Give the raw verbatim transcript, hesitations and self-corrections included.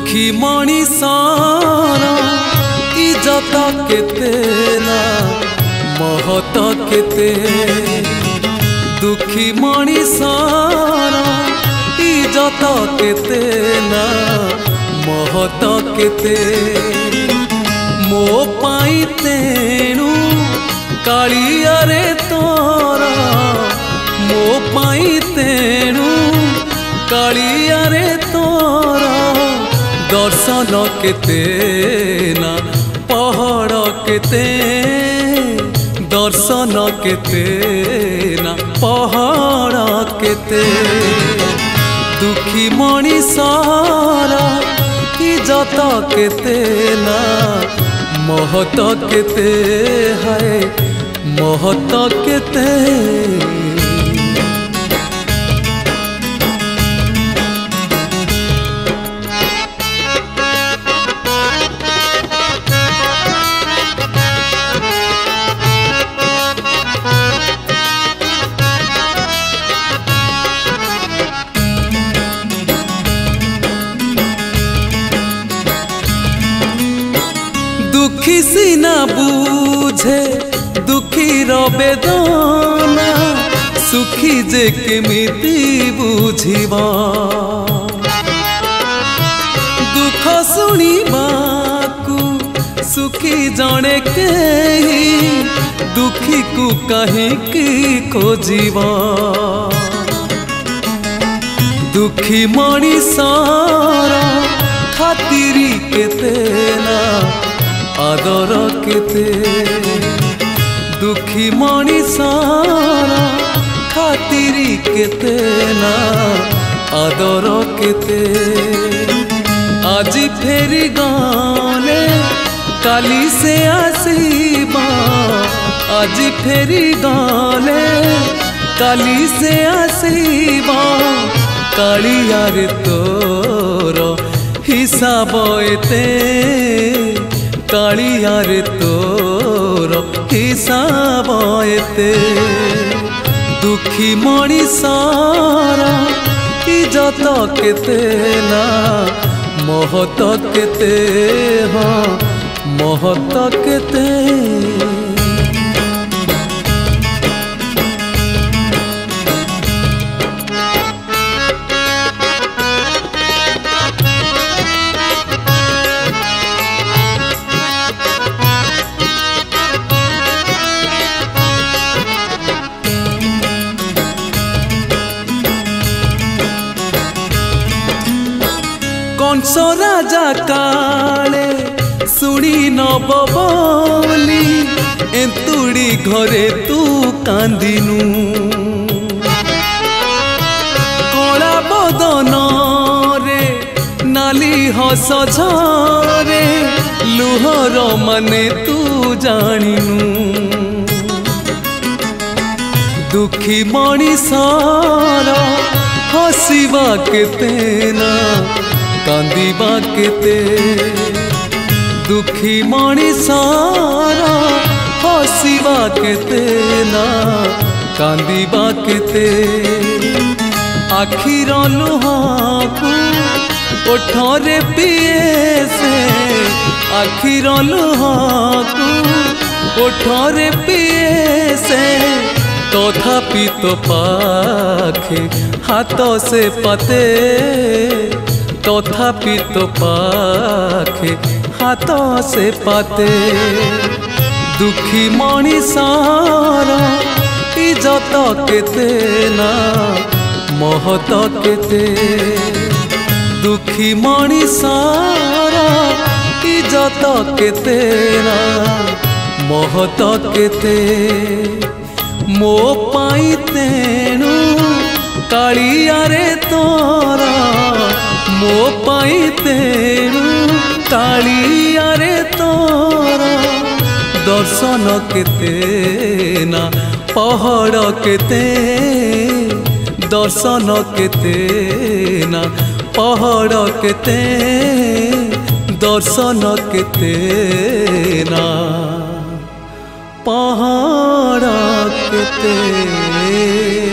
दुखी मणिषर इज्जत केते ना महत केते दुखी मणिषर इज्जत केते ना महत केते मो पाई तेणु कालिया रे तोरा मो पाई तेणु कालिया रे तोरा दर्शन केते ना पहाड़ केते दर्शन केते ना पहाड़ केते दुखी मणिषर इज्जत केते ना महत केते है महत केते दुखी सीना बुझे दुखी बेदना सुखी जे केमिति बुझिबा दुख शुणिबाकू सुखी जणे केही दुखी को कहीं खोजिबा दुखी मणिषर खातिरी केते ना आदर केते दुखी मणिषर खातिरी केते ना आदर केते आज फेरी गाने काली से आसीबा आज फेरी गाने काली से आसीबा कालिया रे तोर हिसाब एते कालिया रे तोर हिसाब एते दुखी मणिषर इज्जत केते ना महत केते हाँ महत केते कंस राजा काले सुनी नब बोली एंतुड़ी घरे तू कांदिनु कला बदन रे नाली हस झरे लुहर माने तू जानिनु दुखी मणिषर हसीबा केते ना कांदिबा केते दुखी मणिषर हसीबा केते ना कांदिबा केते आखिर लुहाकू ओठरे पिए से आखिर लुहाकू ओठरे पिए से तथापि तो पाखे हाथ से पते तथापि तो पाखे हाथ से पाते दुखी मणिषर इज्जत केते ना महत केते दुखी मणिषर इज्जत केते ना महत केते मो पाई तेणु कालिया रे तोरा मो पाई तेणु कालिया रे तोरा दर्शन केते ना पहाड़ केते दर्शन केते ना पहाड़ केते दर्शन केते ना पहाड़ केते।